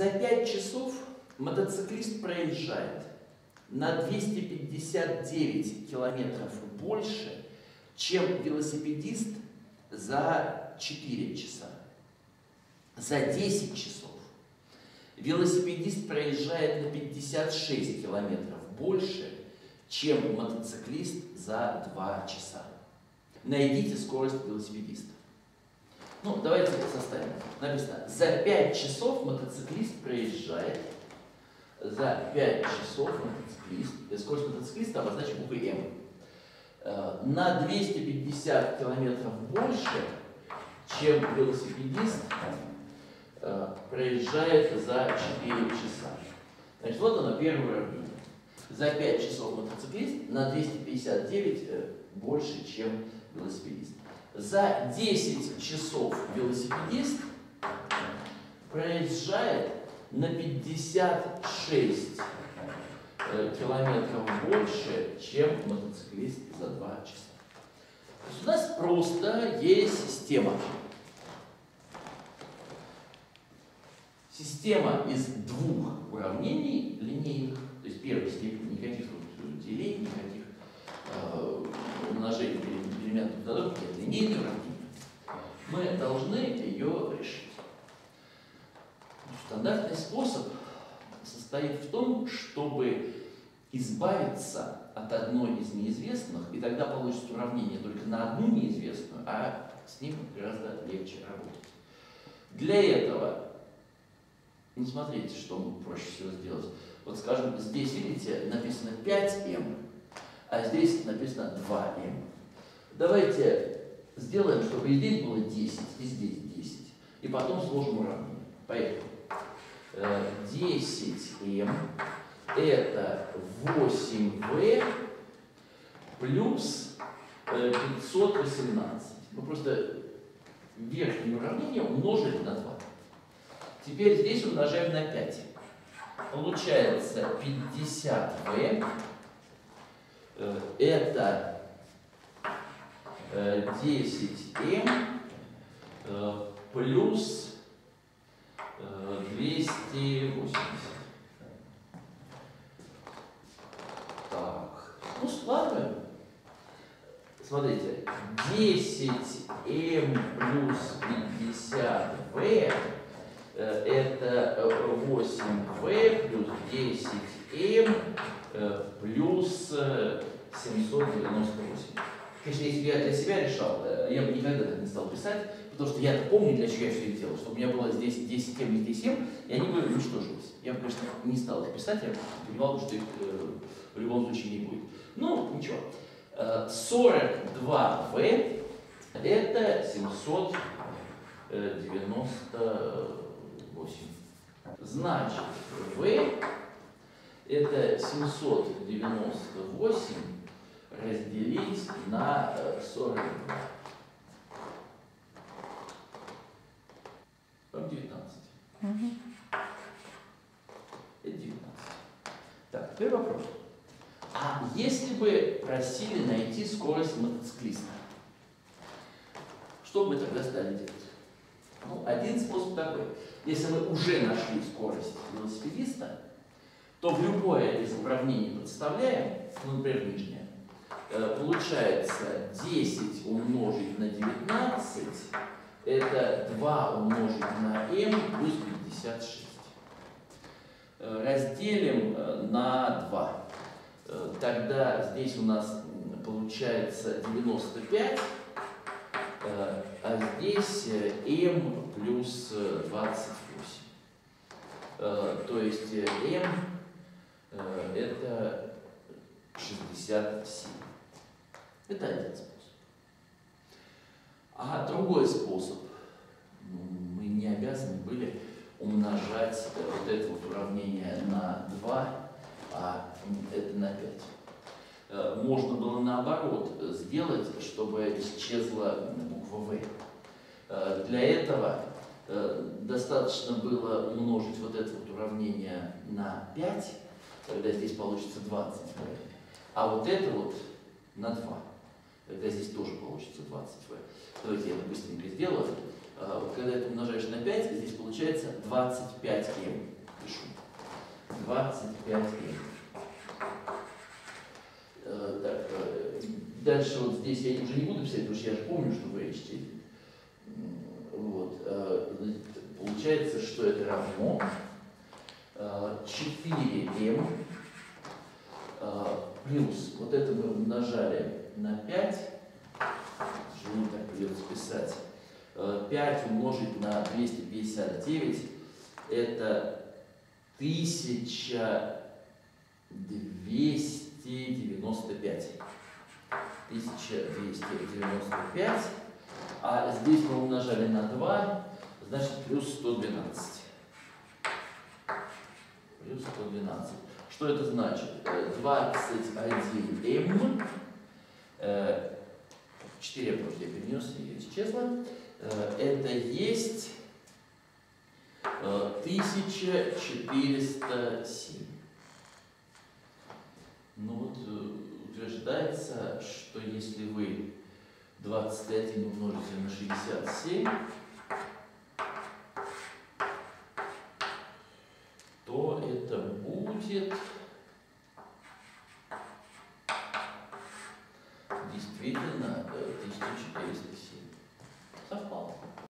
За 5 часов мотоциклист проезжает на 259 километров больше, чем велосипедист за 4 часа. За 10 часов велосипедист проезжает на 56 километров больше, чем мотоциклист за 2 часа. Найдите скорость велосипедиста. Ну, давайте составим. Написано, за 5 часов мотоциклист проезжает. За 5 часов скорость мотоциклиста обозначим буквой М. На 250 километров больше, чем велосипедист проезжает за 4 часа. Значит, вот оно, первое уравнение. За 5 часов мотоциклист на 259 больше, чем велосипедист. За 10 часов велосипедист проезжает на 56 километров больше, чем мотоциклист за 2 часа. То есть у нас просто есть система. Система из двух уравнений линейных, то есть первой степени, никаких делений, никаких умножений переменных на другие, линейные уравнения. Мы должны ее решить. Стандартный способ состоит в том, чтобы избавиться от одной из неизвестных, и тогда получится уравнение только на одну неизвестную, а с ним гораздо легче работать. Для этого, ну, смотрите, что проще всего сделать. Вот, скажем, здесь, видите, написано 5m, а здесь написано 2m. Давайте сделаем, чтобы и здесь было 10, и здесь 10. И потом сложим уравнение. Поехали. 10m это 8v плюс 518. Мы просто верхнее уравнение умножили на 2. Теперь здесь умножаем на 5. Получается 50v это 10m плюс 280. Так, ну складываем. Смотрите, 10m плюс 50v это 8v плюс 10m плюс 798. Конечно, если бы я для себя решал, я бы никогда так не стал писать, потому что я помню, для чего я все это делал, чтобы у меня было здесь 10m и здесь m, и они бы уничтожились. Я бы, конечно, не стал их писать, я понимал, что их в любом случае не будет. Ну, ничего. 42v это 798. Значит, v это 798 разделить на 42. Там 19. Это 19. Так, теперь вопрос. А если бы просили найти скорость мотоциклиста, что бы мы тогда стали делать? Ну, один способ такой. Если мы уже нашли скорость велосипедиста, то в любое из уравнений подставляем, ну, например, нижнее. Получается 10 умножить на 19, это 2 умножить на m плюс 56. Разделим на 2. Тогда здесь у нас получается 95, а здесь m плюс 28. То есть m это 67. Это один способ. А другой способ. Мы не обязаны были умножать вот это вот уравнение на 2, а это на 5. Можно было наоборот сделать, чтобы исчезла буква В. Для этого достаточно было умножить вот это вот уравнение на 5, тогда здесь получится 20В. А вот это вот на 2. Тогда здесь тоже получится 20В. Давайте я это быстренько сделаю. Вот когда это умножаешь на 5, здесь получается 25m. Пишу. 25m. Так, дальше вот здесь я уже не буду писать, потому что я же помню, что v степень. Вот. Получается, что это равно 4m плюс, вот это мы умножали на 5, не так придется писать, 5 умножить на 259, это 1295. 1295, а здесь мы умножали на 2, значит плюс 112. Плюс 112. Что это значит? 21m, 4 потому что я перенес, ее исчезла, это есть 1407. Ну вот утверждается, что если вы 21 умножите на 67, то это будет действительно 1407.